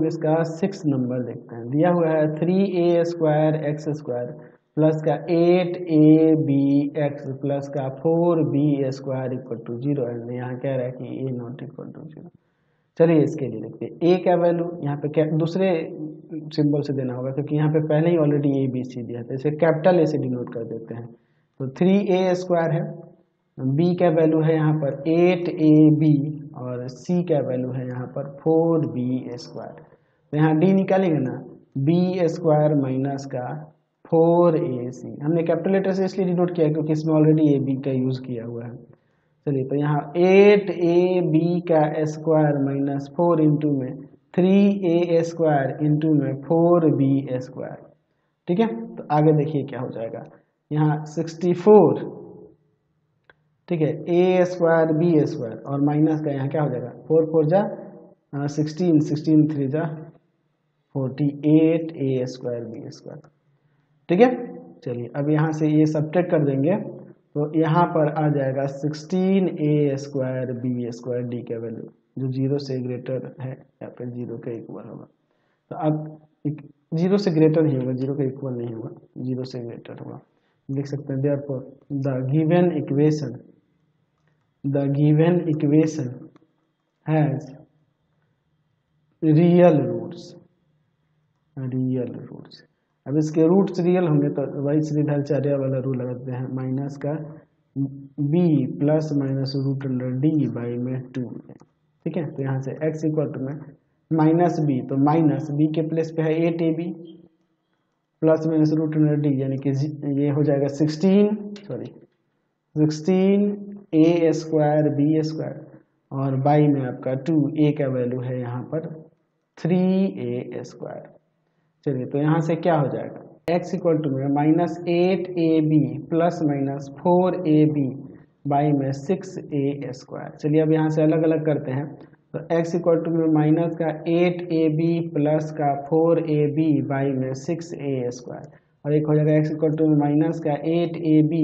लोग इसका 6 नंबर देखते हैं। दिया हुआ है 3a² x² प्लस का 8ab x प्लस का 4b² = 0 एंड यहाँ कह रहा है कि a नॉट इक्वल टू 0। चलिए इसके लिए देखते हैं a का वैल्यू यहाँ पे क्या दूसरे सिंबल से देना होगा, क्योंकि यहाँ पे पहले ही ऑलरेडी a b c दिया था, इसे कैपिटल ए से डिनोट कर देते हैं। तो 3a² है, b का वैल्यू है यहाँ पर 8ab और c का वैल्यू है यहाँ पर 4b²। तो यहाँ d निकालेंगे ना, b² माइनस का 4ac। हमने कैपिटल लेटर से इसलिए डिनोट किया क्योंकि इसमें ऑलरेडी a b का यूज किया हुआ है। चलिए तो यहाँ 8ab का स्क्वायर माइनस 4 इंटू में 3a² इंटू में 4b²। ठीक है, तो आगे देखिए क्या हो जाएगा। यहाँ 64, ठीक है, a² b² और माइनस का यहाँ क्या हो जाएगा 4 4 जा 16, 16 3 जा 48 a² b²। ठीक है, चलिए अब यहाँ से ये सब्ट्रैक्ट कर देंगे तो यहाँ पर आ जाएगा 16a² b² d का वैल्यू जो 0 से ग्रेटर है या फिर 0 के इक्वल होगा। तो अब 0 से ग्रेटर नहीं होगा, 0 के इक्वल नहीं होगा, 0 से ग्रेटर होगा। लिख सकते हैं therefore the given equation has real roots. अब इसके रूट्स रियल होंगे तो वही श्रीधराचार्य वाला रूल लगाते हैं, माइनस का b प्लस माइनस √d/2। ठीक है, तो यहाँ से x इक्वल टू में माइनस b, तो माइनस b के प्लेस पे है 8ab प्लस माइनस √d यानी कि ये हो जाएगा 16a² b² और बाई में आपका 2a का वैल्यू है यहाँ पर 3a²। चलिए तो यहाँ से क्या हो जाएगा, x इक्वल टू में minus 8ab plus minus 4ab by में 6a²। चलिए अब यहाँ से अलग अलग करते हैं, तो x इक्वल टू में माइनस का 8ab प्लस का 4ab बाई में 6a² और एक हो जाएगा x इक्वल टू में माइनस का 8ab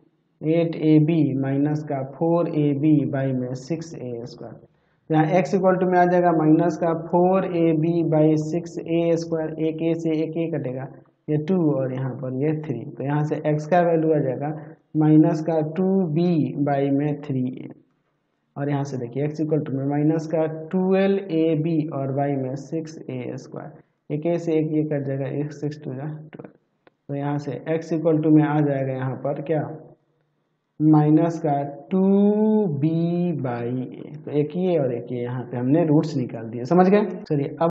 माइनस का 4ab बाई में 6a²। यहाँ x इक्वल टू में आ जाएगा माइनस का 4ab बाई 6a², एक a से एक a कटेगा, ये 2 और यहाँ पर ये 3। तो यहाँ से x का वैल्यू आ जाएगा माइनस का 2b बाई में 3a और यहाँ से देखिए x इक्वल टू में माइनस का 12ab और बाई में 6a², एक a से एक a कट जाएगा, 1 6 2 12। तो यहाँ से x इक्वल टू में आ जाएगा यहाँ पर क्या माइनस का 2b/a। तो एक ये और एक ये यहाँ पे हमने रूट्स निकाल दिए, समझ गए। चलिए अब